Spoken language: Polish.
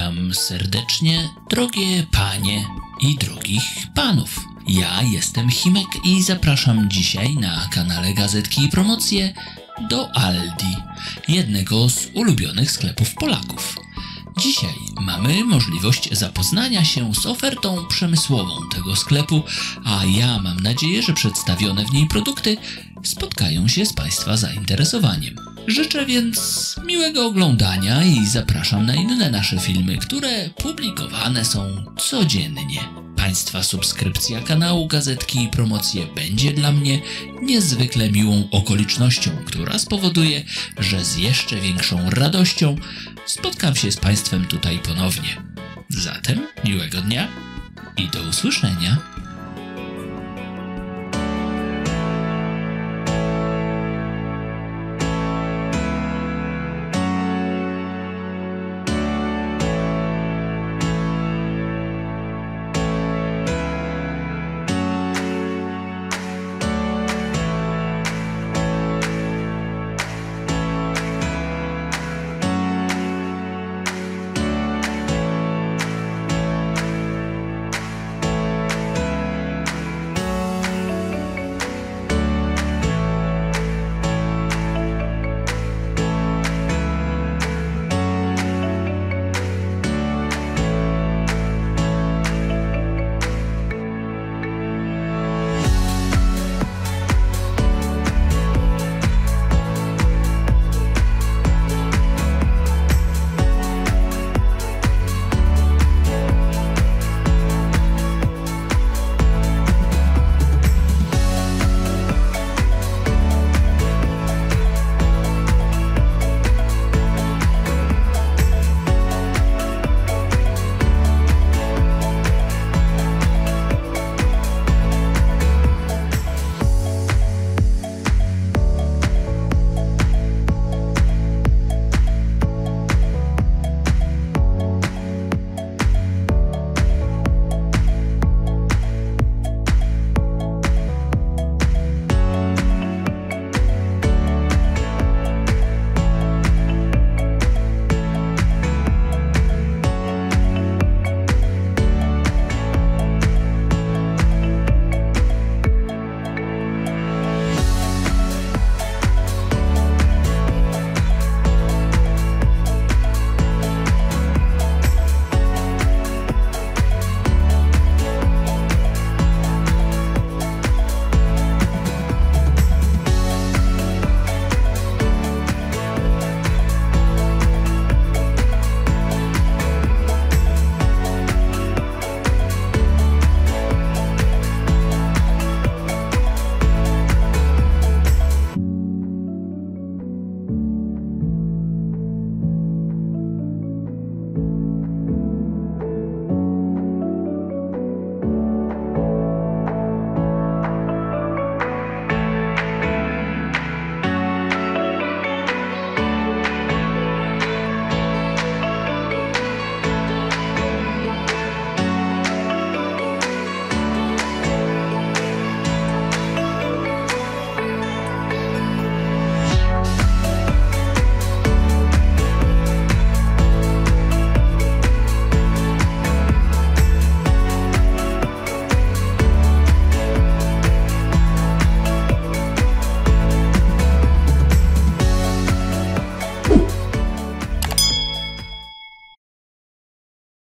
Witam serdecznie, drogie panie i drogich panów. Ja jestem Himek i zapraszam dzisiaj na kanale Gazetki i Promocje do Aldi, jednego z ulubionych sklepów Polaków. Dzisiaj mamy możliwość zapoznania się z ofertą przemysłową tego sklepu, a ja mam nadzieję, że przedstawione w niej produkty spotkają się z Państwa zainteresowaniem. Życzę więc miłego oglądania i zapraszam na inne nasze filmy, które publikowane są codziennie. Państwa subskrypcja kanału Gazetki i Promocje będzie dla mnie niezwykle miłą okolicznością, która spowoduje, że z jeszcze większą radością spotkam się z Państwem tutaj ponownie. Zatem miłego dnia i do usłyszenia.